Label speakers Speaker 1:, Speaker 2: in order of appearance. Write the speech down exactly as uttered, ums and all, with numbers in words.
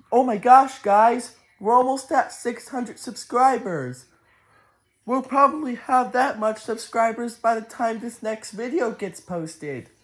Speaker 1: Oh my gosh, guys, we're almost at six hundred subscribers. We'll probably have that much subscribers by the time this next video gets posted.